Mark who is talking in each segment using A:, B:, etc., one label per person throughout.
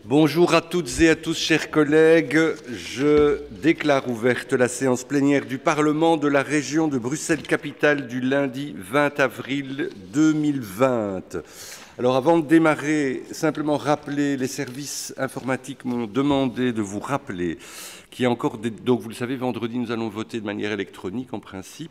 A: Bonjour à toutes et à tous, chers collègues. Je déclare ouverte la séance plénière du Parlement de la région de Bruxelles-Capitale du lundi 20 avril 2020. Alors avant de démarrer, simplement rappeler, les services informatiques m'ont demandé de vous rappeler qu'il y a encore des... Donc vous le savez, vendredi, nous allons voter de manière électronique en principe.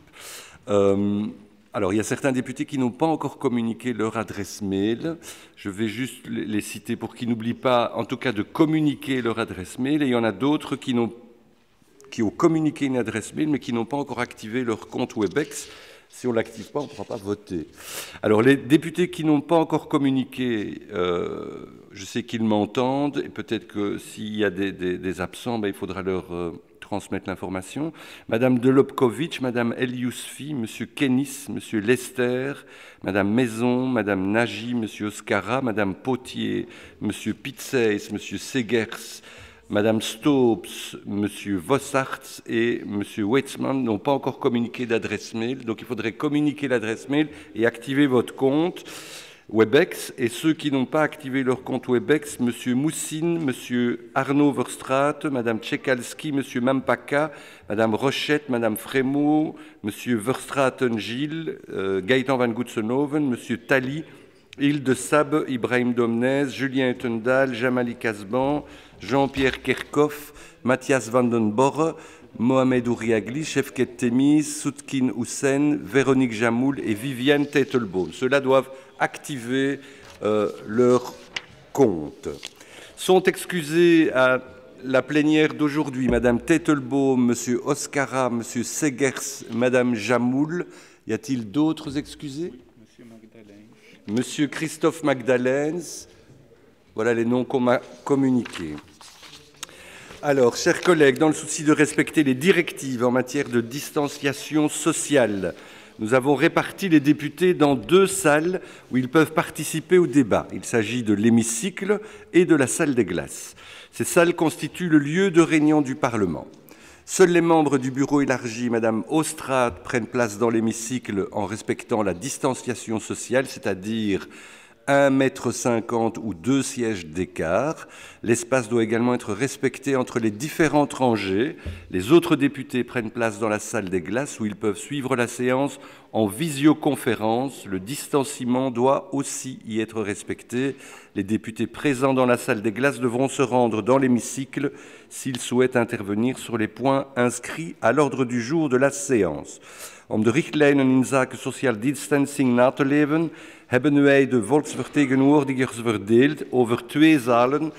A: Alors, il y a certains députés qui n'ont pas encore communiqué leur adresse mail. Je vais juste les citer pour qu'ils n'oublient pas, en tout cas, de communiquer leur adresse mail. Et il y en a d'autres qui ont communiqué une adresse mail, mais qui n'ont pas encore activé leur compte Webex. Si on ne l'active pas, on ne pourra pas voter. Alors, les députés qui n'ont pas encore communiqué, je sais qu'ils m'entendent, et peut-être que s'il y a des absents, il faudra leur transmettre l'information. Madame Delopkovic, Madame El Yousfi, Monsieur Kennis, Monsieur Lester, Madame Maison, Madame Nagy, Monsieur Oscara, Madame Potier, Monsieur Pitseis, Monsieur Segers, Madame Stopes, Monsieur Vossarts et Monsieur Wetzmann n'ont pas encore communiqué d'adresse mail. Donc il faudrait communiquer l'adresse mail et activer votre compte Webex. Et ceux qui n'ont pas activé leur compte Webex, Monsieur Moussine, Monsieur Arnaud Verstraete, Madame Tchekalski, Monsieur Mampaka, Madame Rochette, Madame Frémaux, Monsieur Verstraeten-Gilles, Gaëtan Van Goetsenhoven, Monsieur Tali, Hilde Sab, Ibrahim Domnez, Julien Etendal, Jamali Kasban, Jean-Pierre Kerkhoff, Mathias Van den Borre, Mohamed Ouriagli, Chefket Temiz, Soutkin Houssen, Véronique Jamoul et Viviane Teitelbaum. Ceux-là doivent activer leur compte. Sont excusés à la plénière d'aujourd'hui Madame Teitelbaum, Monsieur Oscara, Monsieur Segers, Madame Jamoul. Y a-t-il d'autres excusés? Monsieur Christophe Magdalens. Voilà les noms qu'on m'a communiqués. Alors, chers collègues, dans le souci de respecter les directives en matière de distanciation sociale, nous avons réparti les députés dans deux salles où ils peuvent participer au débat. Il s'agit de l'hémicycle et de la salle des glaces. Ces salles constituent le lieu de réunion du Parlement. Seuls les membres du bureau élargi, Madame Ostrade, prennent place dans l'hémicycle en respectant la distanciation sociale, c'est-à-dire 1,50 m ou 2 sièges d'écart. L'espace doit également être respecté entre les différentes rangées. Les autres députés prennent place dans la salle des glaces où ils peuvent suivre la séance en visioconférence. Le distanciement doit aussi y être respecté. Les députés présents dans la salle des glaces devront se rendre dans l'hémicycle s'ils souhaitent intervenir sur les points inscrits à l'ordre du jour de la séance. Om de richtlijnen inzake social distancing na te leven, hebben wij de volksvertegenwoordigers verdeeld over twee zalen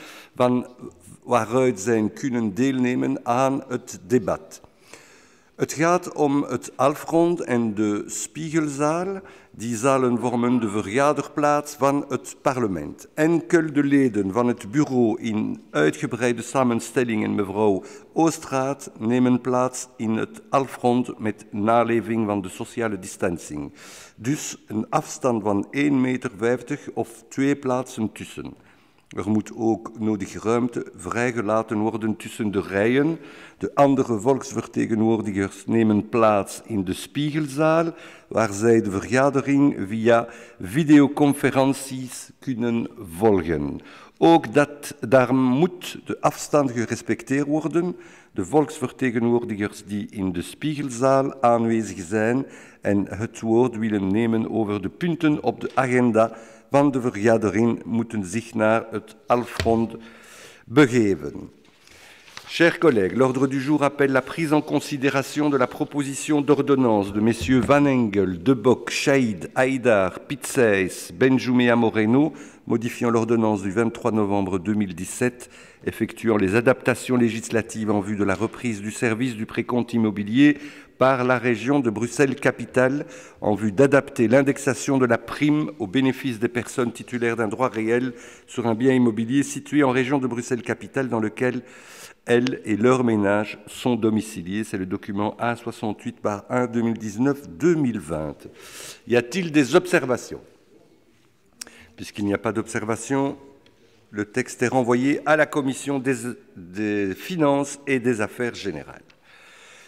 A: waaruit zij kunnen deelnemen aan het debat. Het gaat om het Alfrond en de Spiegelzaal. Die zalen vormen de vergaderplaats van het parlement. Enkel de leden van het bureau in uitgebreide samenstelling en mevrouw Oostraat nemen plaats in het Alfrond met naleving van de sociale distancing. Dus een afstand van 1,50 meter of 2 plaatsen tussen. Er moet ook nodig ruimte vrijgelaten worden tussen de rijen. De andere volksvertegenwoordigers nemen plaats in de Spiegelzaal, waar zij de vergadering via videoconferenties kunnen volgen. Ook daar moet de afstand gerespecteerd worden. De volksvertegenwoordigers die in de Spiegelzaal aanwezig zijn en het woord willen nemen over de punten op de agenda van de vergadering moeten zich naar het Alfrond begeven. Chers collègues, l'ordre du jour appelle la prise en considération de la proposition d'ordonnance de messieurs Van Engel, De Bock, Chaïd, Haïdar, Pitseis, Benjoumea Moreno, modifiant l'ordonnance du 23 novembre 2017, effectuant les adaptations législatives en vue de la reprise du service du précompte immobilier par la région de Bruxelles-Capitale en vue d'adapter l'indexation de la prime au bénéfice des personnes titulaires d'un droit réel sur un bien immobilier situé en région de Bruxelles-Capitale dans lequel elles et leurs ménages sont domiciliés. C'est le document A68/1 2019-2020. Y a-t-il des observations? Puisqu'il n'y a pas d'observation, le texte est renvoyé à la Commission des finances et des affaires générales.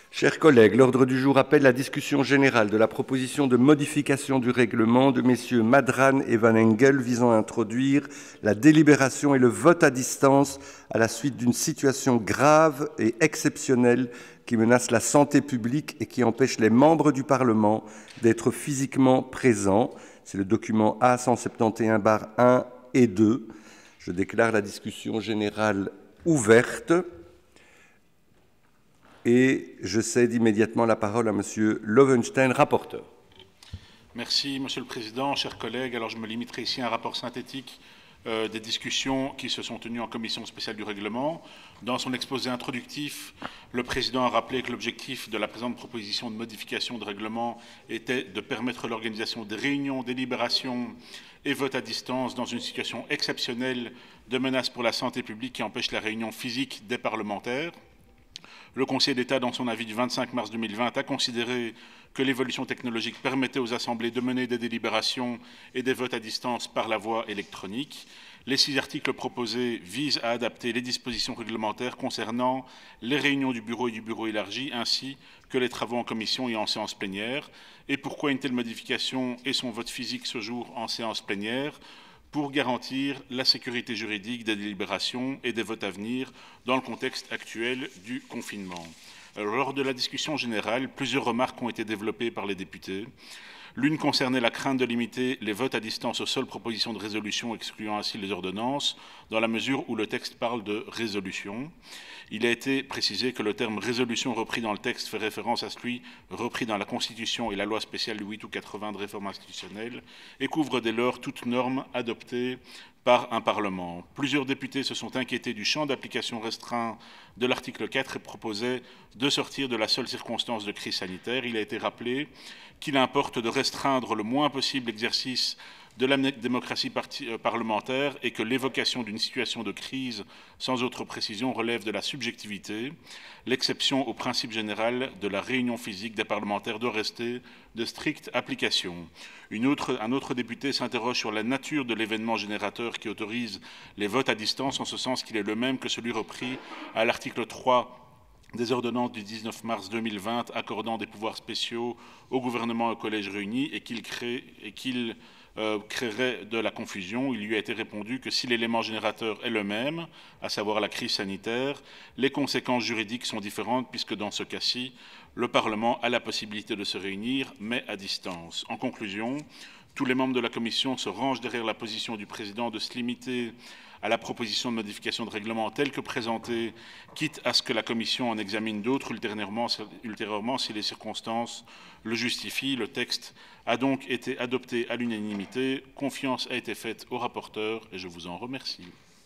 A: Chers collègues, l'ordre du jour appelle la discussion générale de la proposition de modification du règlement de messieurs Madran et Van Engel visant à introduire la délibération et le vote à distance à la suite d'une situation grave et exceptionnelle qui menace la santé publique et qui empêche les membres du Parlement d'être physiquement présents. C'est le document A171-1 et 2. Je déclare la discussion générale ouverte. Et je cède immédiatement la parole à Monsieur Lovenstein, rapporteur.
B: Merci, Monsieur le Président, chers collègues. Alors, je me limiterai ici à un rapport synthétique des discussions qui se sont tenues en commission spéciale du règlement. Dans son exposé introductif, le Président a rappelé que l'objectif de la présente proposition de modification de règlement était de permettre l'organisation des réunions, délibérations et votes à distance dans une situation exceptionnelle de menace pour la santé publique qui empêche la réunion physique des parlementaires. Le Conseil d'État, dans son avis du 25 mars 2020, a considéré que l'évolution technologique permettait aux assemblées de mener des délibérations et des votes à distance par la voie électronique. Les 6 articles proposés visent à adapter les dispositions réglementaires concernant les réunions du bureau et du bureau élargi, ainsi que les travaux en commission et en séance plénière. Et pourquoi une telle modification et son vote physique ce jour en séance plénière ? Pour garantir la sécurité juridique des délibérations et des votes à venir dans le contexte actuel du confinement. Alors, lors de la discussion générale, plusieurs remarques ont été développées par les députés. L'une concernait la crainte de limiter les votes à distance aux seules propositions de résolution, excluant ainsi les ordonnances, dans la mesure où le texte parle de résolution. Il a été précisé que le terme résolution repris dans le texte fait référence à celui repris dans la Constitution et la loi spéciale du 8 août 80 de réforme institutionnelle et couvre dès lors toute norme adoptée par un Parlement. Plusieurs députés se sont inquiétés du champ d'application restreint de l'article 4 et proposaient de sortir de la seule circonstance de crise sanitaire. Il a été rappelé qu'il importe de restreindre le moins possible l'exercice de la démocratie parlementaire et que l'évocation d'une situation de crise sans autre précision relève de la subjectivité. L'exception au principe général de la réunion physique des parlementaires doit rester de stricte application. Un autre député s'interroge sur la nature de l'événement générateur qui autorise les votes à distance, en ce sens qu'il est le même que celui repris à l'article 3 des ordonnances du 19 mars 2020 accordant des pouvoirs spéciaux au gouvernement et au collège réunis et qu'il créerait de la confusion. Il lui a été répondu que si l'élément générateur est le même, à savoir la crise sanitaire, les conséquences juridiques sont différentes puisque dans ce cas-ci, le Parlement a la possibilité de se réunir, mais à distance. En conclusion, tous les membres de la Commission se rangent derrière la position du Président de se limiter à la proposition de modification de règlement telle que présentée, quitte à ce que la Commission en examine d'autres ultérieurement si les circonstances le justifient. Le texte a donc été adopté à l'unanimité. Confiance a été faite au rapporteur et je vous en remercie.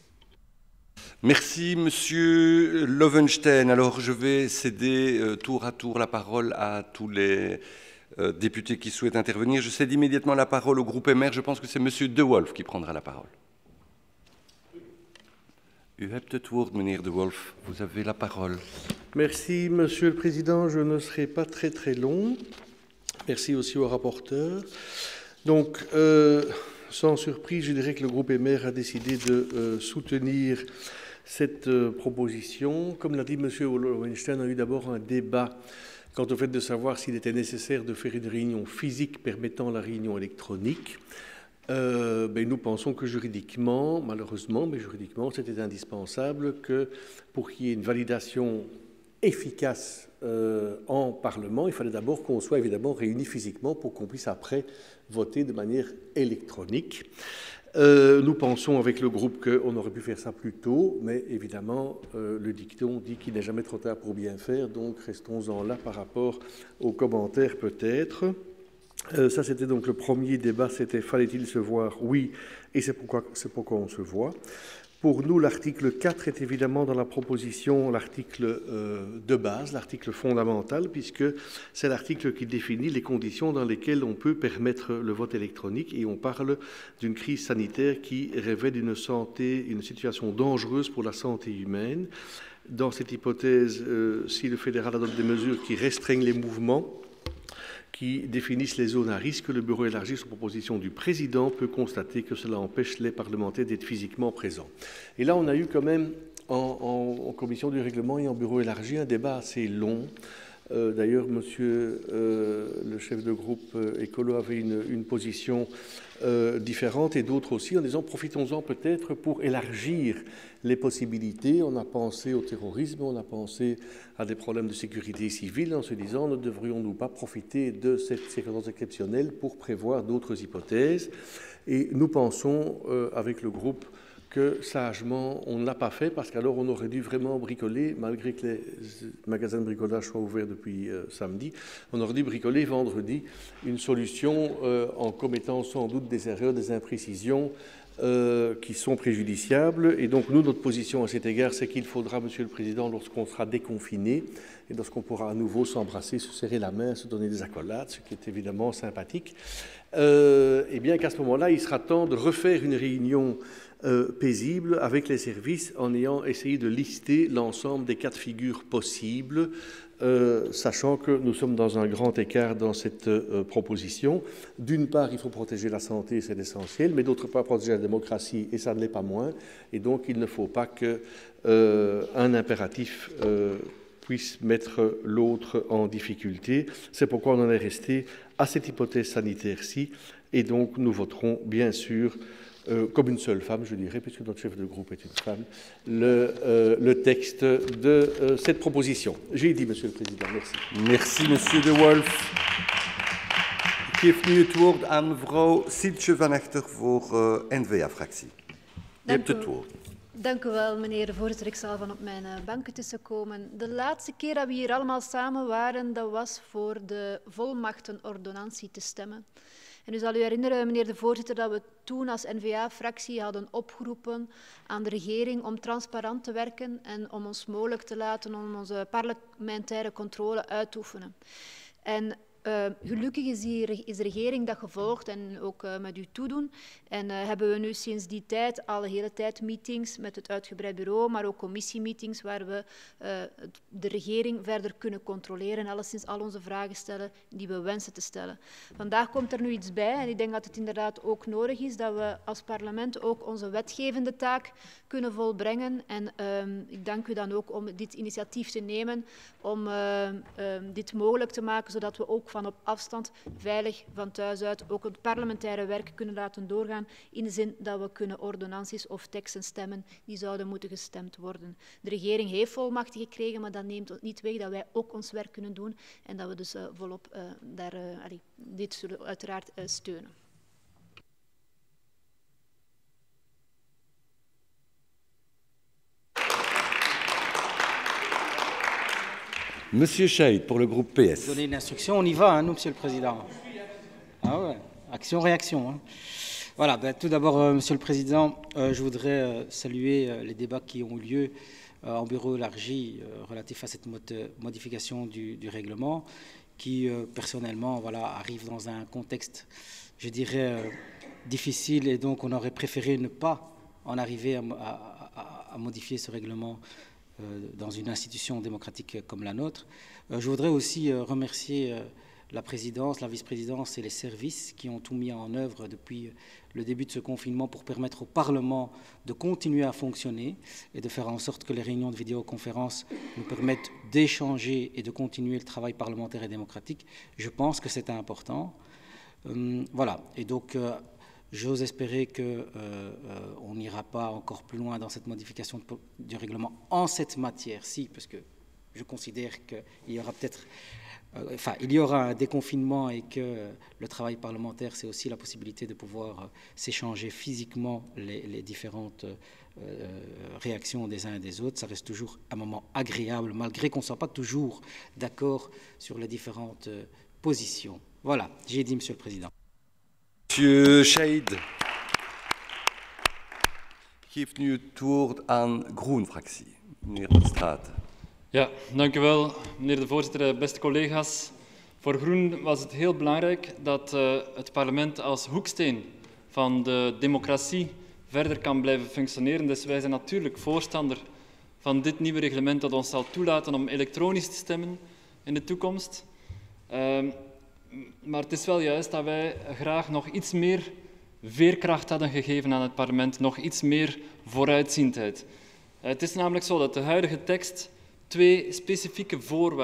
A: Merci, Monsieur Lovenstein. Alors, je vais céder tour à tour la parole à tous les députés qui souhaitent intervenir. Je cède immédiatement la parole au groupe MR. Je pense que c'est Monsieur De Wolf qui prendra la parole. U hebt het woord, meneer De Wolf. Vous avez la parole.
C: Merci, Monsieur le Président. Je ne serai pas très long. Merci aussi au rapporteur. Donc, sans surprise, je dirais que le groupe MR a décidé de soutenir cette proposition. Comme l'a dit Monsieur Lovenstein, on a eu d'abord un débat quant au fait de savoir s'il était nécessaire de faire une réunion physique permettant la réunion électronique. Nous pensons que juridiquement, malheureusement, mais juridiquement, c'était indispensable que pour qu'il y ait une validation efficace en Parlement, il fallait d'abord qu'on soit évidemment réunis physiquement pour qu'on puisse après voter de manière électronique. Nous pensons avec le groupe qu'on aurait pu faire ça plus tôt, mais évidemment, le dicton dit qu'il n'est jamais trop tard pour bien faire, donc restons-en là par rapport aux commentaires peut-être. Ça, c'était donc le premier débat, c'était fallait-il se voir? Oui, et c'est pourquoi on se voit. Pour nous, l'article 4 est évidemment dans la proposition l'article de base, l'article fondamental, puisque c'est l'article qui définit les conditions dans lesquelles on peut permettre le vote électronique, et on parle d'une crise sanitaire qui révèle une situation dangereuse pour la santé humaine. Dans cette hypothèse, si le fédéral adopte des mesures qui restreignent les mouvements, qui définissent les zones à risque, le bureau élargi, sur proposition du président, peut constater que cela empêche les parlementaires d'être physiquement présents. Et là, on a eu quand même, en commission du règlement et en bureau élargi, un débat assez long D'ailleurs, monsieur le chef de groupe écolo avait une position différente et d'autres aussi, en disant profitons-en peut-être pour élargir les possibilités. On a pensé au terrorisme, on a pensé à des problèmes de sécurité civile en se disant ne devrions-nous pas profiter de cette circonstance exceptionnelle pour prévoir d'autres hypothèses. Et nous pensons avec le groupe que sagement on ne l'a pas fait parce qu'alors on aurait dû vraiment bricoler, malgré que les magasins de bricolage soient ouverts depuis samedi, on aurait dû bricoler vendredi une solution en commettant sans doute des erreurs, des imprécisions qui sont préjudiciables. Et donc nous, notre position à cet égard, c'est qu'il faudra, Monsieur le Président, lorsqu'on sera déconfiné et lorsqu'on pourra à nouveau s'embrasser, se serrer la main, se donner des accolades, ce qui est évidemment sympathique, eh bien qu'à ce moment-là, il sera temps de refaire une réunion paisible avec les services en ayant essayé de lister l'ensemble des cas de figure possibles, sachant que nous sommes dans un grand écart dans cette proposition. D'une part, il faut protéger la santé, c'est essentiel, mais d'autre part, protéger la démocratie, et ça ne l'est pas moins. Et donc, il ne faut pas qu'un impératif puisse mettre l'autre en difficulté. C'est pourquoi on en est resté à cette hypothèse sanitaire-ci, et donc nous voterons bien sûr comme une seule femme, je dirais, puisque notre chef de groupe est une femme, le texte de cette proposition. J'ai dit, Monsieur le Président. Merci.
A: Merci, Monsieur De Wolf. Ik geef nu het woord aan mevrouw Sieltje van Achter voor N-VA-fractie. Je hebt het woord.
D: Dank u wel, meneer de voorzitter. Ik zal van op mijn banken tussenkomen. De laatste keer dat we hier allemaal samen waren, dat was voor de volmachtenordonnantie te stemmen. En u zal u herinneren, meneer de voorzitter, dat we toen als N-VA-fractie hadden opgeroepen aan de regering om transparant te werken en om ons mogelijk te laten om onze parlementaire controle uit te oefenen. En gelukkig is de regering dat gevolgd en ook met uw toedoen. En hebben we nu sinds die tijd al de hele tijd meetings met het uitgebreid bureau, maar ook commissiemeetings waar we de regering verder kunnen controleren en alleszins al onze vragen stellen die we wensen te stellen. Vandaag komt er nu iets bij en ik denk dat het inderdaad ook nodig is dat we als parlement ook onze wetgevende taak kunnen volbrengen. En ik dank u dan ook om dit initiatief te nemen om dit mogelijk te maken, zodat we ook van op afstand, veilig van thuis uit, ook het parlementaire werk kunnen laten doorgaan, in de zin dat we kunnen ordonnanties of teksten stemmen die zouden moeten gestemd worden. De regering heeft volmachten gekregen, maar dat neemt niet weg dat wij ook ons werk kunnen doen en dat we dus volop dit zullen uiteraard steunen.
A: Monsieur Chaïd, pour le groupe PS.
E: Donner une instruction, on y va, hein, nous, Monsieur le Président. Ah ouais, action-réaction. Hein. Voilà, ben, tout d'abord, Monsieur le Président, je voudrais saluer les débats qui ont eu lieu en bureau élargi relatifs à cette modification du règlement, qui, personnellement, voilà, arrive dans un contexte, je dirais, difficile, et donc on aurait préféré ne pas en arriver à modifier ce règlement dans une institution démocratique comme la nôtre. Je voudrais aussi remercier la présidence, la vice-présidence et les services qui ont tout mis en œuvre depuis le début de ce confinement pour permettre au Parlement de continuer à fonctionner et de faire en sorte que les réunions de vidéoconférence nous permettent d'échanger et de continuer le travail parlementaire et démocratique. Je pense que c'est important. Voilà, et donc j'ose espérer qu'on n'ira pas encore plus loin dans cette modification du règlement en cette matière-ci, parce que je considère qu'il y aura peut-être, il y aura un déconfinement et que le travail parlementaire, c'est aussi la possibilité de pouvoir s'échanger physiquement les différentes réactions des uns et des autres. Ça reste toujours un moment agréable, malgré qu'on ne soit pas toujours d'accord sur les différentes positions. Voilà, j'ai dit, Monsieur le Président.
A: Monsieur Chaïd. Ik geef nu het woord aan Groen-fractie. Meneer De Straat.
F: Ja, dank u wel, meneer de voorzitter, beste collega's. Voor Groen was het heel belangrijk dat het parlement als hoeksteen van de democratie verder kan blijven functioneren. Dus wij zijn natuurlijk voorstander van dit nieuwe reglement dat ons zal toelaten om elektronisch te stemmen in de toekomst. Maar het is wel juist dat wij graag nog iets meer veerkracht hadden gegeven aan het parlement, nog iets meer vooruitziendheid. Het is namelijk zo dat de huidige tekst twee specifieke voorwaarden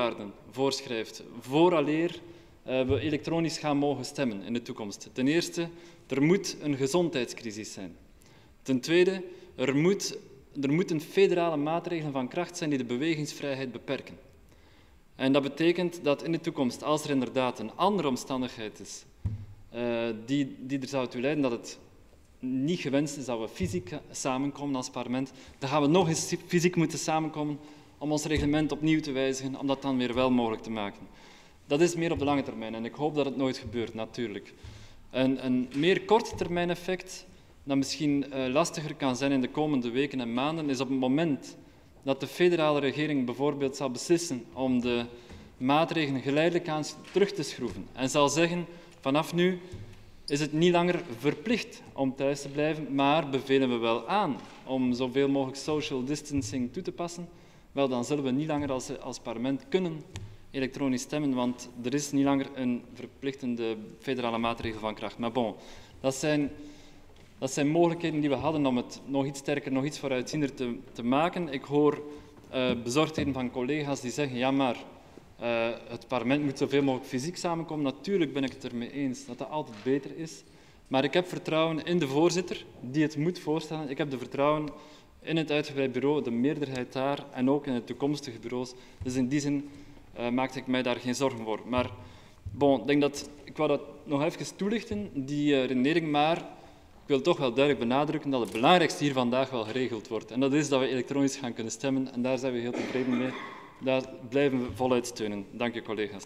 F: voorschrijft vooraleer we elektronisch gaan mogen stemmen in de toekomst. Ten eerste, er moet een gezondheidscrisis zijn. Ten tweede, er moeten federale maatregelen van kracht zijn die de bewegingsvrijheid beperken. En dat betekent dat in de toekomst, als er inderdaad een andere omstandigheid is die er zou toe leiden dat het niet gewenst is dat we fysiek samenkomen als parlement, dan gaan we nog eens fysiek moeten samenkomen om ons reglement opnieuw te wijzigen, om dat dan weer wel mogelijk te maken. Dat is meer op de lange termijn en ik hoop dat het nooit gebeurt, natuurlijk. Een meer korttermijn effect dat misschien lastiger kan zijn in de komende weken en maanden, is op het moment dat de federale regering bijvoorbeeld zal beslissen om de maatregelen geleidelijk aan terug te schroeven en zal zeggen, vanaf nu is het niet langer verplicht om thuis te blijven, maar bevelen we wel aan om zoveel mogelijk social distancing toe te passen, wel, dan zullen we niet langer als parlement kunnen elektronisch stemmen, want er is niet langer een verplichtende federale maatregel van kracht. Maar bon, dat zijn mogelijkheden die we hadden om het nog iets sterker, nog iets vooruitziender te maken. Ik hoor bezorgdheden van collega's die zeggen, ja maar het parlement moet zoveel mogelijk fysiek samenkomen. Natuurlijk ben ik het ermee eens dat dat altijd beter is. Maar ik heb vertrouwen in de voorzitter die het moet voorstellen. Ik heb de vertrouwen in het uitgebreid bureau, de meerderheid daar en ook in de toekomstige bureaus. Dus in die zin maakte ik mij daar geen zorgen voor. Maar bon, ik wou dat nog even toelichten, die redenering, maar ik wil toch wel duidelijk benadrukken dat het belangrijkste hier vandaag wel geregeld wordt. En dat is dat we elektronisch gaan kunnen stemmen en daar zijn we heel tevreden mee. Daar blijven we voluit steunen. Dank u, collega's.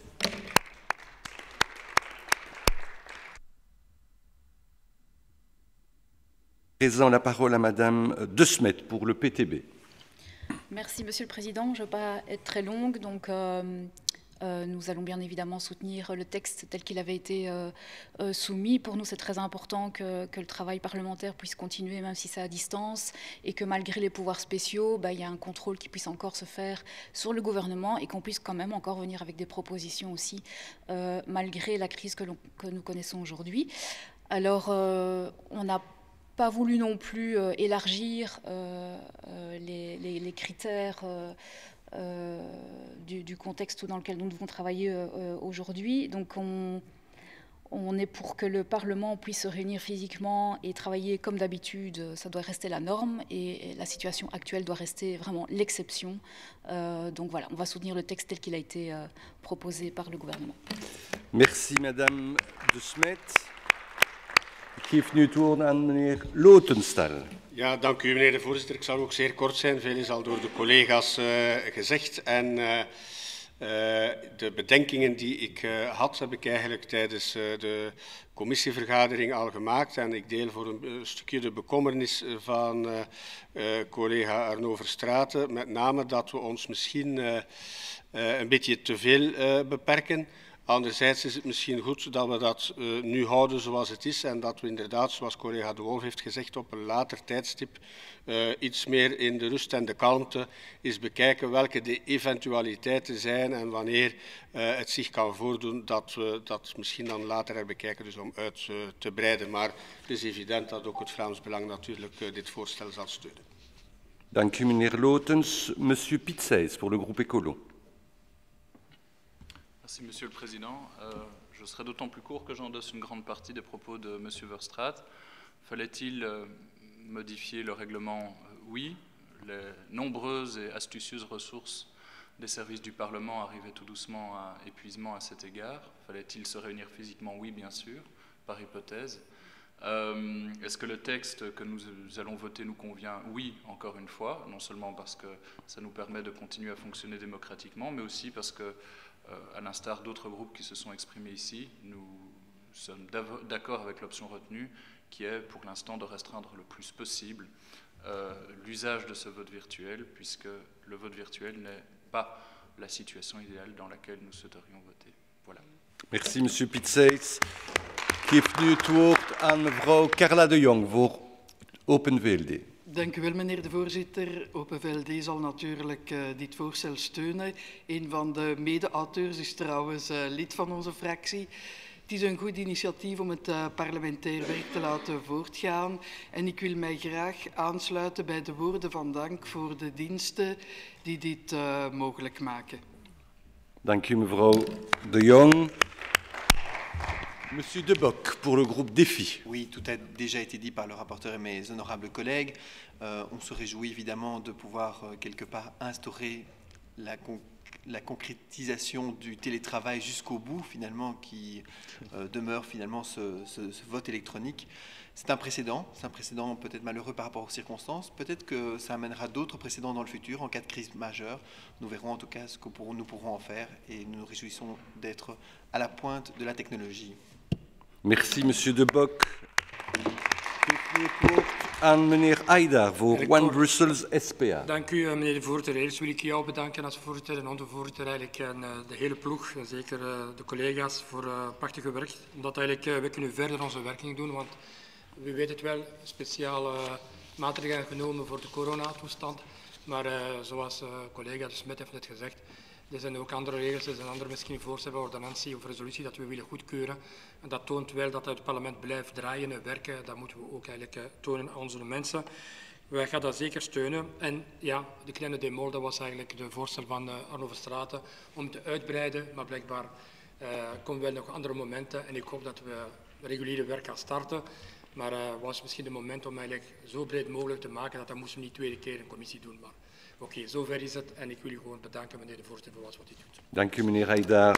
A: Présent la parole à Madame De Smet pour le PTB.
G: Merci, Monsieur le Président. Je ne vais pas être très longue, donc nous allons bien évidemment soutenir le texte tel qu'il avait été soumis. Pour nous, c'est très important que le travail parlementaire puisse continuer, même si c'est à distance, et que malgré les pouvoirs spéciaux, il y a un contrôle qui puisse encore se faire sur le gouvernement et qu'on puisse quand même encore venir avec des propositions aussi, malgré la crise que nous connaissons aujourd'hui. Alors, on n'a pas voulu non plus élargir les critères du contexte dans lequel nous devons travailler aujourd'hui. Donc on est pour que le Parlement puisse se réunir physiquement et travailler comme d'habitude. Ça doit rester la norme et la situation actuelle doit rester vraiment l'exception. Donc voilà, on va soutenir le texte tel qu'il a été proposé par le gouvernement.
A: Merci Madame De Smet. Ik geef nu het woord aan meneer Lotenstal.
H: Ja, dank u meneer de voorzitter. Ik zal ook zeer kort zijn. Veel is al door de collega's gezegd. En de bedenkingen die ik had, heb ik eigenlijk tijdens de commissievergadering al gemaakt. En ik deel voor een stukje de bekommernis van collega Arnaud Verstraeten. Met name dat we ons misschien een beetje te veel beperken. Anderzijds is het misschien goed dat we dat nu houden zoals het is en dat we inderdaad, zoals collega De Wolf heeft gezegd, op een later tijdstip iets meer in de rust en de kalmte eens bekijken welke de eventualiteiten zijn en wanneer het zich kan voordoen dat we dat misschien dan later herbekijken, dus om uit te breiden. Maar het is evident dat ook het Vlaams Belang natuurlijk dit voorstel zal steunen.
A: Dank u meneer Lotens. Monsieur Pitsijs pour le groupe Écolo.
I: Merci, Monsieur le Président. Je serai d'autant plus court que j'endosse une grande partie des propos de Monsieur Verstraeten. Fallait-il modifier le règlement? Oui. Les nombreuses et astucieuses ressources des services du Parlement arrivaient tout doucement à épuisement à cet égard. Fallait-il se réunir physiquement? Oui, bien sûr, par hypothèse. Est-ce que le texte que nous allons voter nous convient? Oui, encore une fois, non seulement parce que ça nous permet de continuer à fonctionner démocratiquement, mais aussi parce que, à l'instar d'autres groupes qui se sont exprimés ici, nous sommes d'accord avec l'option retenue, qui est pour l'instant de restreindre le plus possible l'usage de ce vote virtuel, puisque le vote virtuel n'est pas la situation idéale dans laquelle nous souhaiterions voter. Voilà.
A: Merci, Monsieur Pitsijs. Ik geef nu het woord aan mevrouw Carla de Jong voor Open VLD.
J: Dank u wel, meneer de voorzitter. Open VLD zal natuurlijk dit voorstel steunen. Een van de mede-auteurs is trouwens lid van onze fractie. Het is een goed initiatief om het parlementair werk te laten voortgaan. En ik wil mij graag aansluiten bij de woorden van dank voor de diensten die dit mogelijk maken.
A: Dank u, mevrouw de Jong. Monsieur De Bock, pour le groupe Défi.
K: Oui, tout a déjà été dit par le rapporteur et mes honorables collègues. On se réjouit évidemment de pouvoir quelque part instaurer la concrétisation du télétravail jusqu'au bout, finalement, qui demeure finalement ce vote électronique. C'est un précédent peut-être malheureux par rapport aux circonstances. Peut-être que ça amènera d'autres précédents dans le futur, en cas de crise majeure. Nous verrons en tout cas ce que nous pourrons en faire et nous nous réjouissons d'être à la pointe de la technologie.
A: Merci, monsieur De Bock. Aan meneer Haidar voor One Brussels SPA.
L: Dank u, meneer de voorzitter. Eerst wil ik jou bedanken als voorzitter en ondervoorzitter eigenlijk en de hele ploeg, zeker de collega's, voor prachtige werk. Omdat eigenlijk we kunnen verder onze werking doen, want we weten het wel, speciale maatregelen genomen voor de coronatoestand. Maar zoals collega de Smet heeft net gezegd, er zijn ook andere regels, er zijn andere misschien voorstellen, ordonnantie of resolutie dat we willen goedkeuren. En dat toont wel dat het parlement blijft draaien en werken. Dat moeten we ook eigenlijk tonen aan onze mensen. Wij gaan dat zeker steunen. En ja, de kleine demol, dat was eigenlijk de voorstel van Arno Verstraeten om te uitbreiden. Maar blijkbaar komen wel nog andere momenten. En ik hoop dat we reguliere werk gaan starten. Maar het was misschien het moment om eigenlijk zo breed mogelijk te maken dat moesten we niet tweede keer een commissie doen. Maar oké, zover is het. En ik wil u gewoon bedanken, meneer de voorzitter, voor wat u doet.
A: Dank u, meneer Haidar.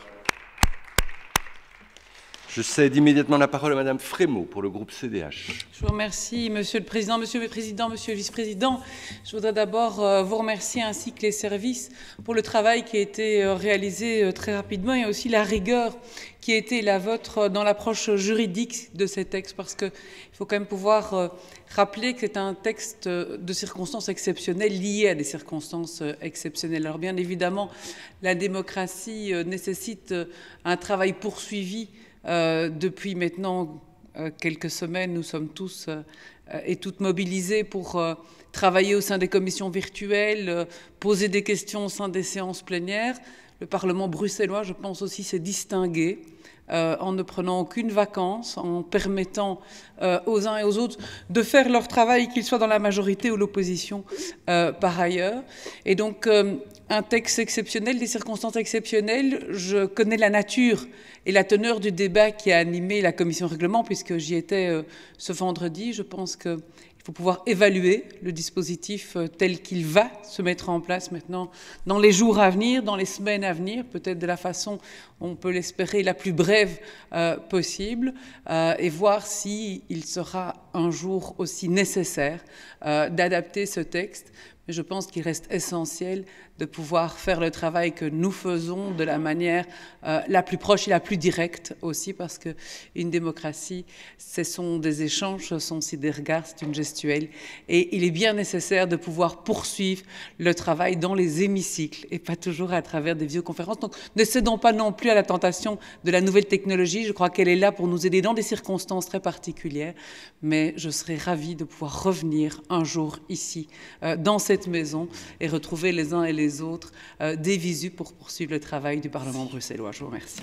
A: Je cède immédiatement la parole à Madame Frémaux pour le groupe CDH.
M: Je vous remercie, Monsieur le Président, Monsieur le Président, Monsieur le Vice-président. Je voudrais d'abord vous remercier ainsi que les services pour le travail qui a été réalisé très rapidement et aussi la rigueur qui a été la vôtre dans l'approche juridique de ces textes, parce qu'il faut quand même pouvoir rappeler que c'est un texte de circonstances exceptionnelles lié à des circonstances exceptionnelles. Alors bien évidemment, la démocratie nécessite un travail poursuivi. Depuis maintenant quelques semaines, nous sommes tous et toutes mobilisés pour travailler au sein des commissions virtuelles, poser des questions au sein des séances plénières. Le Parlement bruxellois, je pense aussi, s'est distingué en ne prenant aucune vacance, en permettant aux uns et aux autres de faire leur travail, qu'ils soient dans la majorité ou l'opposition par ailleurs. Et donc, un texte exceptionnel, des circonstances exceptionnelles. Je connais la nature et la teneur du débat qui a animé la commission règlement, puisque j'y étais ce vendredi. Je pense qu'il faut pouvoir évaluer le dispositif tel qu'il va se mettre en place maintenant dans les jours à venir, dans les semaines à venir, peut-être de la façon, on peut l'espérer, la plus brève possible, et voir s'il sera un jour aussi nécessaire d'adapter ce texte. Mais je pense qu'il reste essentiel de pouvoir faire le travail que nous faisons de la manière la plus proche et la plus directe aussi, parce qu'une démocratie, ce sont des échanges, ce sont aussi des regards, c'est une gestuelle. Et il est bien nécessaire de pouvoir poursuivre le travail dans les hémicycles et pas toujours à travers des visioconférences. Donc ne cédons pas non plus à la tentation de la nouvelle technologie. Je crois qu'elle est là pour nous aider dans des circonstances très particulières. Mais je serais ravie de pouvoir revenir un jour ici, dans cette maison, et retrouver les uns et les autres des visus pour poursuivre le travail du Parlement bruxellois. Je vous remercie.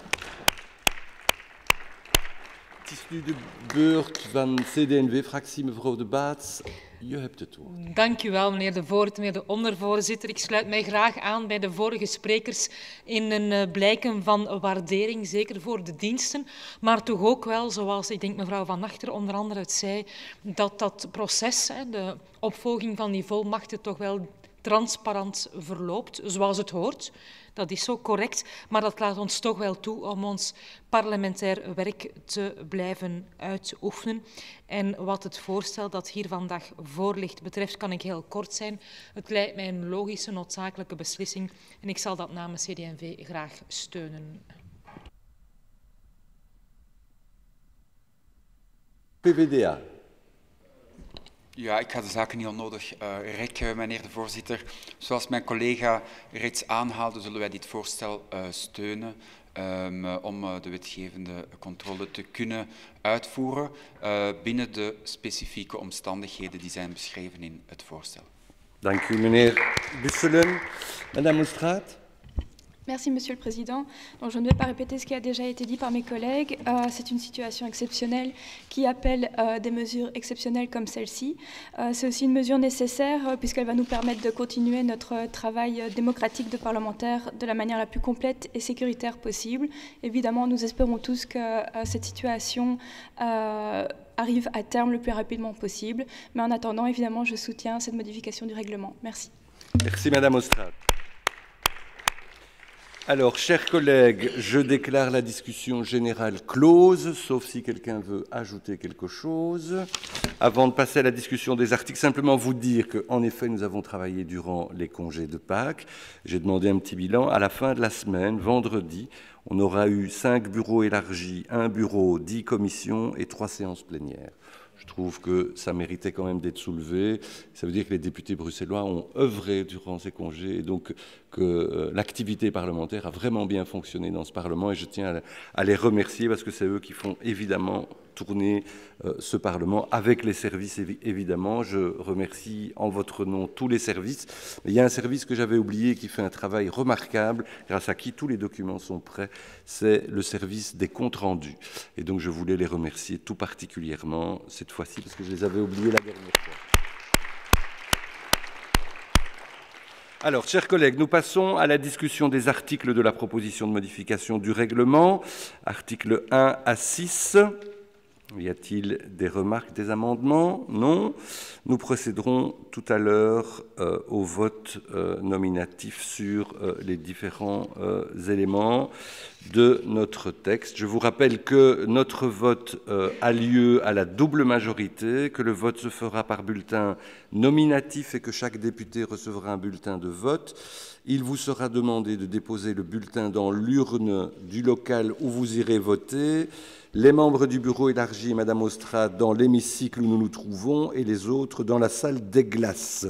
A: Tisnu de Beurt van CD&V-fractie, mevrouw De Baets. Je hebt het woord.
N: Dank u wel, meneer de voorzitter, meneer de ondervoorzitter. Ik sluit mij graag aan bij de vorige sprekers in een blijken van waardering, zeker voor de diensten, maar toch ook wel, zoals ik denk mevrouw Van Achter onder andere het zei, dat dat proces, de opvolging van die volmachten, toch wel transparant verloopt, zoals het hoort. Dat is zo correct, maar dat laat ons toch wel toe om ons parlementair werk te blijven uitoefenen. En wat het voorstel dat hier vandaag voor ligt betreft, kan ik heel kort zijn. Het lijkt mij een logische, noodzakelijke beslissing en ik zal dat namens CD&V graag steunen.
A: PvdA.
O: Ja, ik ga de zaken niet onnodig rekken, meneer de voorzitter. Zoals mijn collega reeds aanhaalde, zullen wij dit voorstel steunen om de wetgevende controle te kunnen uitvoeren binnen de specifieke omstandigheden die zijn beschreven in het voorstel.
A: Dank u, meneer Busselen. Madame Oestraat.
P: Merci, Monsieur le Président. Donc, je ne vais pas répéter ce qui a déjà été dit par mes collègues. C'est une situation exceptionnelle qui appelle des mesures exceptionnelles comme celle-ci. C'est aussi une mesure nécessaire puisqu'elle va nous permettre de continuer notre travail démocratique de parlementaires de la manière la plus complète et sécuritaire possible. Évidemment, nous espérons tous que cette situation arrive à terme le plus rapidement possible. Mais en attendant, évidemment, je soutiens cette modification du règlement. Merci.
A: Merci, Madame Ostrade. Alors, chers collègues, je déclare la discussion générale close, sauf si quelqu'un veut ajouter quelque chose. Avant de passer à la discussion des articles, simplement vous dire qu'en effet, nous avons travaillé durant les congés de Pâques. J'ai demandé un petit bilan. À la fin de la semaine, vendredi, on aura eu 5 bureaux élargis, 1 bureau, 10 commissions et 3 séances plénières. Je trouve que ça méritait quand même d'être soulevé. Ça veut dire que les députés bruxellois ont œuvré durant ces congés et donc que l'activité parlementaire a vraiment bien fonctionné dans ce Parlement et je tiens à les remercier parce que c'est eux qui font évidemment tourner ce Parlement avec les services évidemment. Je remercie en votre nom tous les services. Mais il y a un service que j'avais oublié qui fait un travail remarquable, grâce à qui tous les documents sont prêts, c'est le service des comptes rendus. Et donc je voulais les remercier tout particulièrement cette fois-ci parce que je les avais oubliés la dernière fois. Alors, chers collègues, nous passons à la discussion des articles de la proposition de modification du règlement, articles 1 à 6. Y a-t-il des remarques, des amendements? Non. Nous procéderons tout à l'heure au vote nominatif sur les différents éléments de notre texte. Je vous rappelle que notre vote a lieu à la double majorité, que le vote se fera par bulletin nominatif et que chaque député recevra un bulletin de vote. Il vous sera demandé de déposer le bulletin dans l'urne du local où vous irez voter. Les membres du bureau élargi et Madame Ostrade dans l'hémicycle où nous nous trouvons et les autres dans la salle des glaces.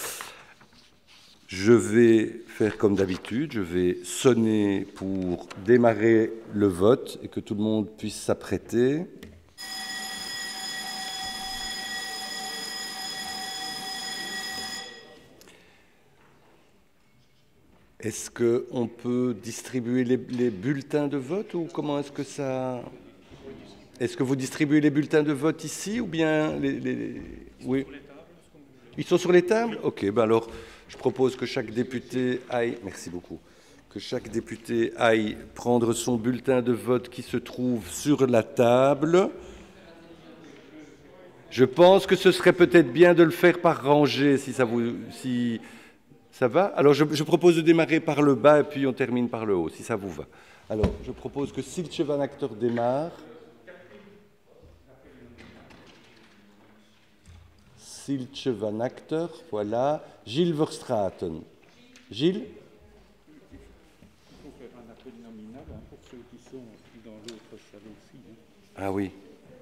A: Je vais faire comme d'habitude, je vais sonner pour démarrer le vote et que tout le monde puisse s'apprêter. Est-ce qu'on peut distribuer les bulletins de vote ou comment est-ce que ça... Est-ce que vous distribuez les bulletins de vote ici ou bien Oui. Ils sont sur les tables? Ok, ben alors je propose que chaque député aille... Merci beaucoup. Que chaque député aille prendre son bulletin de vote qui se trouve sur la table. Je pense que ce serait peut-être bien de le faire par rangée si ça vous... Si ça va? Alors je propose de démarrer par le bas et puis on termine par le haut, si ça vous va. Alors je propose que Siltje van Acter démarre. Siltje van Acter, voilà. Gilles Verstraeten. Gilles? Il faut faire un appel nominal pour ceux qui sont dans l'autre salle aussi. Ah oui.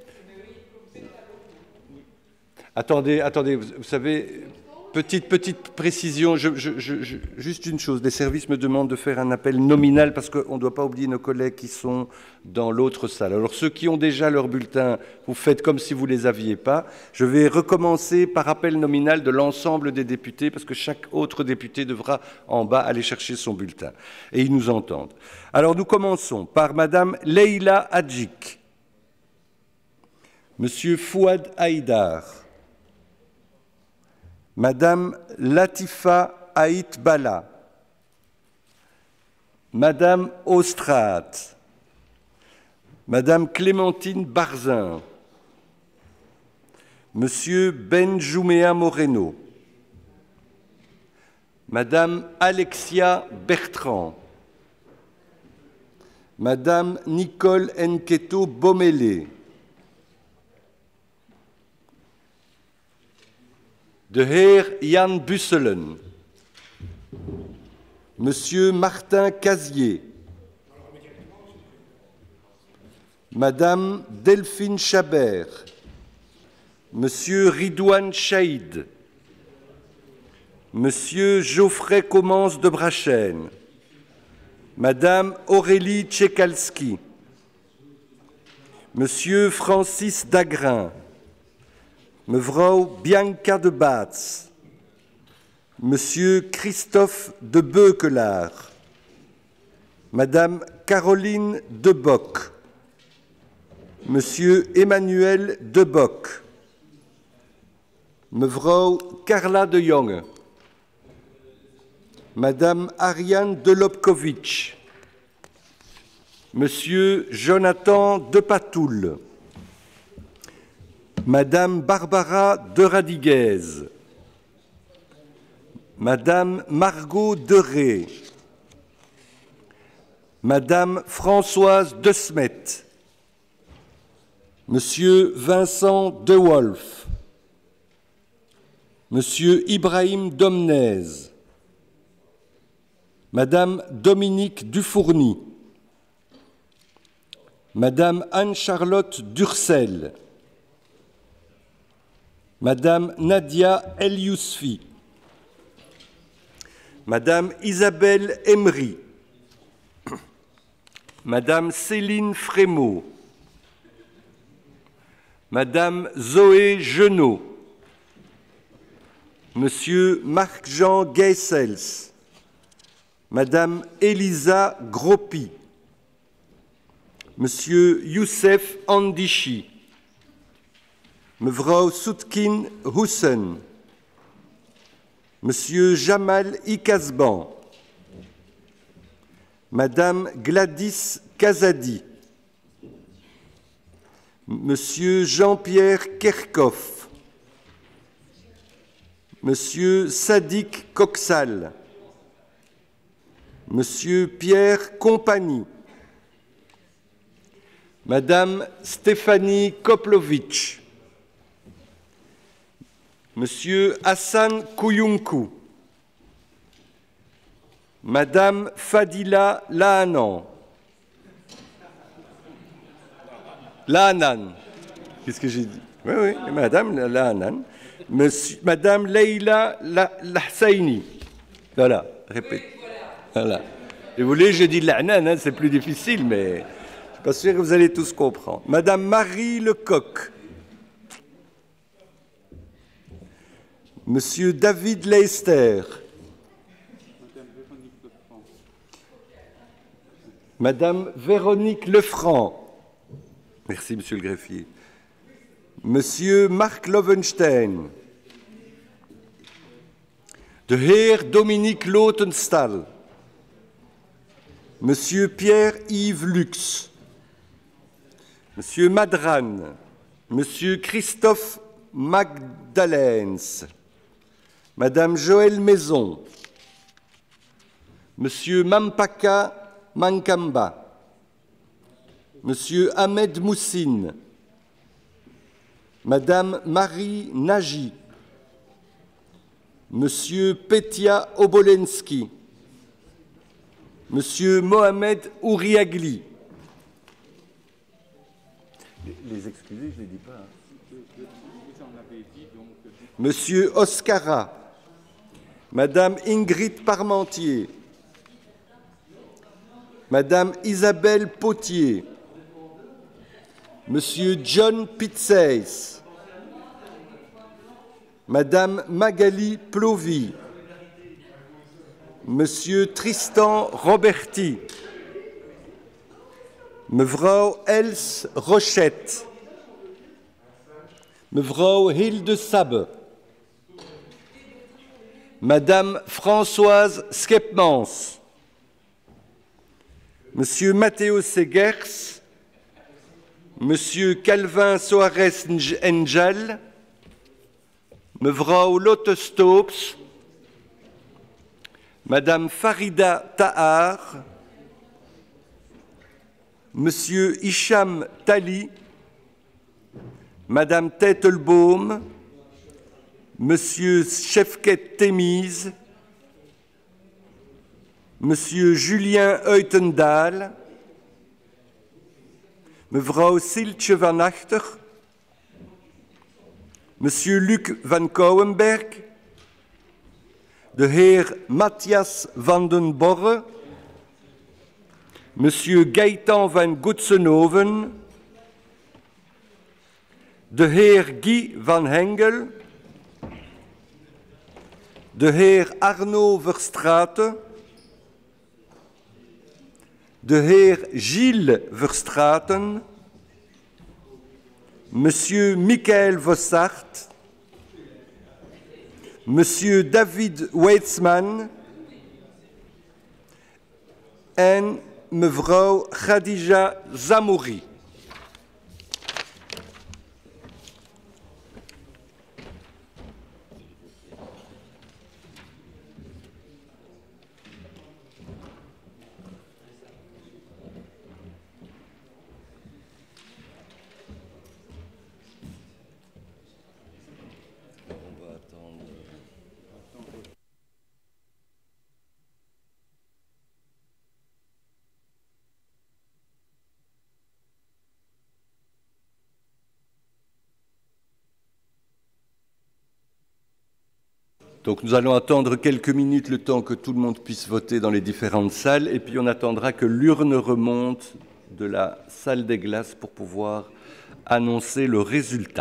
A: Attendez, vous savez, petite précision, juste une chose, les services me demandent de faire un appel nominal parce qu'on ne doit pas oublier nos collègues qui sont dans l'autre salle. Alors ceux qui ont déjà leur bulletin, vous faites comme si vous ne les aviez pas. Je vais recommencer par appel nominal de l'ensemble des députés parce que chaque autre député devra en bas aller chercher son bulletin. Et ils nous entendent. Alors nous commençons par Madame Leila Hadjik, Monsieur Fouad Haïdar, Madame Latifa Haït Bala, Madame Ostrade, Madame Clémentine Barzin, Monsieur Benjoumea Moreno, Madame Alexia Bertrand, Madame Nicole Nketo Bomele, de Heer Jan Busselen, Monsieur Martin Casier, Madame Delphine Chabert, Monsieur Ridouane Chaïd, Monsieur Geoffrey Commence de Brachène, Madame Aurélie Tchekalski, Monsieur Francis Dagrin, Mevrouw Bianca de Baats, Monsieur Christophe de Beukelaar, Madame Caroline Debock, Monsieur Emmanuel Debock, Mevrouw Carla de Jonge, Madame Ariane Delopkovitch, Monsieur Jonathan Depatoul, Madame Barbara de Radiguez, Madame Margot Deré, Madame Françoise De Smet, Monsieur Vincent De Wolf, Monsieur Ibrahim Domnez, Madame Dominique Dufourny, Madame Anne-Charlotte Durcel, Madame Nadia El Yousfi, Madame Isabelle Emery, Madame Céline Frémaux, Madame Zoé Genot, Monsieur Marc-Jean Geissels, Madame Elisa Groppi, Monsieur Youssef Andichi, Mevrouw Soutkin Houssen, Monsieur Jamal Ikasban, Madame Gladys Kazadi, Monsieur Jean-Pierre Kerkhoff, Monsieur Sadiq Koksal, Monsieur Pierre Compagnie, Madame Stéphanie Koplovitch, Monsieur Hassan Kouyunkou, Madame Fadila Lahanan, Lahanan, qu'est-ce que j'ai dit? Oui, oui, Madame Lahanan, Madame Leïla Lahsaini, voilà, répète, voilà. Et vous voulez, je dis Lahanan, hein, c'est plus difficile, mais je ne suis pas sûr que vous allez tous comprendre. Madame Marie Lecoq, Monsieur David Leister, Madame Véronique Lefranc, merci Monsieur le greffier, Monsieur Marc Lovenstein, de Heer Dominique Lotenstahl, Monsieur Pierre-Yves Lux, Monsieur Madran, Monsieur Christophe Magdalens, Madame Joëlle Maison, Monsieur Mampaka Mankamba, Monsieur Ahmed Moussine, Madame Marie Nagy, Monsieur Petia Obolensky, Monsieur Mohamed Ouriagli. Les excuser, je ne les dis pas. Hein. Monsieur Oscara, Madame Ingrid Parmentier, Madame Isabelle Potier, Monsieur John Pitseis, Madame Magali Plovy, Monsieur Tristan Roberti, Mevrouw Els Rochette, Mevrouw Hilde Sabbe, Madame Françoise Skepmans, Monsieur Matteo Segers, Monsieur Calvin Soares Njal, Mevrouw Lotte Stoops, Madame Farida Tahar, Monsieur Hicham Tali, Madame Tettelbaum, Monsieur Chefket Temiz, Monsieur Julien Uitendaal, Mevrouw Siltje van Achter, Monsieur Luc van Kouwenberg, de heer Matthias van den Borre, Monsieur Gaëtan van Goetsenhoven, de heer Guy van Hengel, de heer Arno Verstraete, de heer Gilles Verstraeten, Monsieur Michael Vossart, Monsieur David Weitzman en mevrouw Khadija Zamouri. Donc nous allons attendre quelques minutes le temps que tout le monde puisse voter dans les différentes salles et puis on attendra que l'urne remonte de la salle des glaces pour pouvoir annoncer le résultat.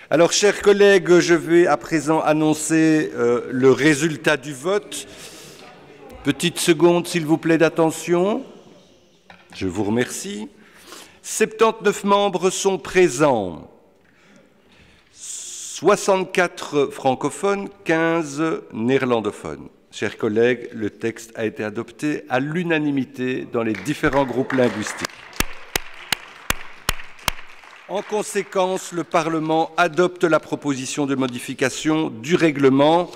A: Alors, chers collègues, je vais à présent annoncer le résultat du vote. Petite seconde, s'il vous plaît, d'attention. Je vous remercie. 79 membres sont présents. 64 francophones, 15 néerlandophones. Chers collègues, le texte a été adopté à l'unanimité dans les différents groupes linguistiques. En conséquence, le Parlement adopte la proposition de modification du règlement.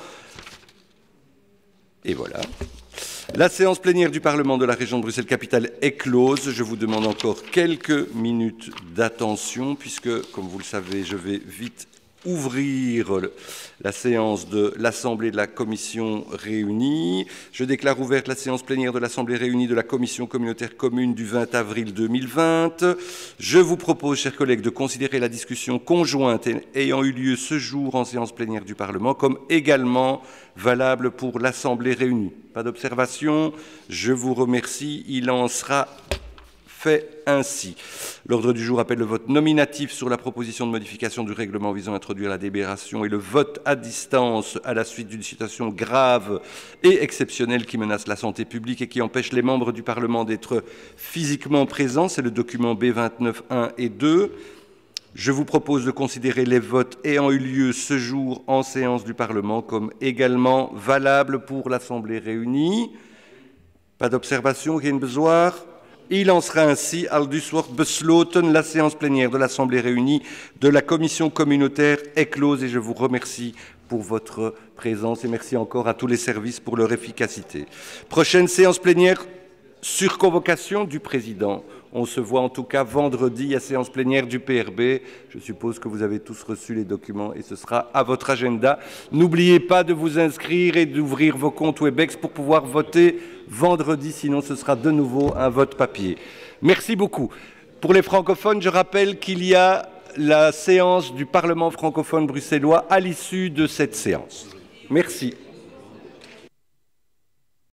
A: Et voilà. La séance plénière du Parlement de la région de Bruxelles-Capitale est close. Je vous demande encore quelques minutes d'attention, puisque, comme vous le savez, je vais vite ouvrir la séance de l'Assemblée de la Commission réunie. Je déclare ouverte la séance plénière de l'Assemblée réunie de la Commission communautaire commune du 20 avril 2020. Je vous propose, chers collègues, de considérer la discussion conjointe ayant eu lieu ce jour en séance plénière du Parlement comme également valable pour l'Assemblée réunie. Pas d'observation. Je vous remercie. Il en sera fait ainsi. L'ordre du jour appelle le vote nominatif sur la proposition de modification du règlement visant à introduire la délibération et le vote à distance à la suite d'une situation grave et exceptionnelle qui menace la santé publique et qui empêche les membres du Parlement d'être physiquement présents. C'est le document B29.1 et 2. Je vous propose de considérer les votes ayant eu lieu ce jour en séance du Parlement comme également valables pour l'Assemblée réunie. Pas d'observation, geen bezwaar. Il en sera ainsi, aldus wordt besloten, la séance plénière de l'Assemblée réunie de la Commission communautaire est close et je vous remercie pour votre présence et merci encore à tous les services pour leur efficacité. Prochaine séance plénière sur convocation du Président. On se voit en tout cas vendredi à séance plénière du PRB. Je suppose que vous avez tous reçu les documents et ce sera à votre agenda. N'oubliez pas de vous inscrire et d'ouvrir vos comptes Webex pour pouvoir voter vendredi, sinon ce sera de nouveau un vote papier. Merci beaucoup. Pour les francophones, je rappelle qu'il y a la séance du Parlement francophone bruxellois à l'issue de cette séance. Merci.